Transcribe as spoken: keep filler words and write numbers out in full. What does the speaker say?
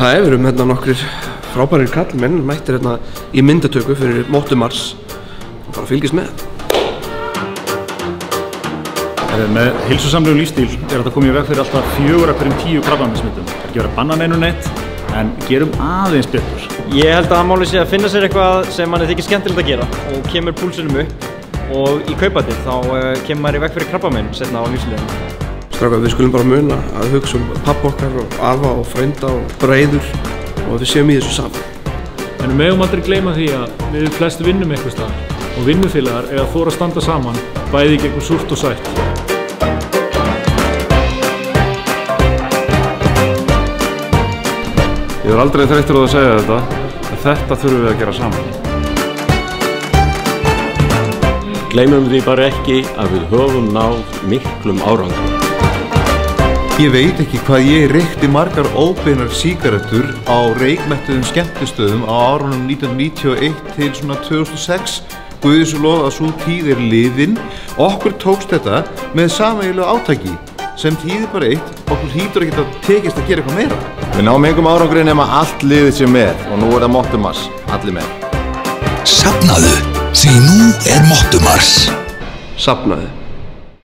Það er verið hérna nokkrir frábærir kallmenn mættir hérna í myndatöku fyrir Móttumars og bara fylgist með. Með heilsusamlegum lífstíl er þetta komið í veg fyrir alltaf fjögur af hverjum tíu krabbameinssmittum. Það er ekki verið að banna neinu neitt, en gerum aðeins betur. Ég held að málið sé að finna sér eitthvað sem manni þykir skemmtilegt að gera og kemur púlsunum upp, og í kaupatið þá kemur maður í veg fyrir krabbamein seinna á lífsleiðinni. Strákar, við skulum bara muna að hugsa um pabba okkar og afa og frænda og bræður og við séum í þessu saman. En við megum aldrei gleyma því að við flest vinnum eitthvað staðar og vinnufélagar eiga að þora að standa saman bæði gegn súrt og sætt. Ég er aldrei þreyttur á að segja þetta, en þetta þurfum við að gera saman. Gleymum því bara ekki að við höfum náð miklum árangri. Ég veit ekki hvað ég reykti margar óbeinar sígarettur á reykmettuðum skemmtistöðum á árunum nítján hundruð níutíu og eitt til svona tvö þúsund og sex. Guði svo lof að sú tíð er liðin. Okkur tókst þetta með sameiginlegu átaki, sem þýðir bara eitt, okkur hlýtur ekki að tekist að gera eitthvað meira. Við náum engum árangri nema allt liðið sé með og nú er það Móttumars, allir með. Safnaðu, því nú er Móttumars. Safnaðu.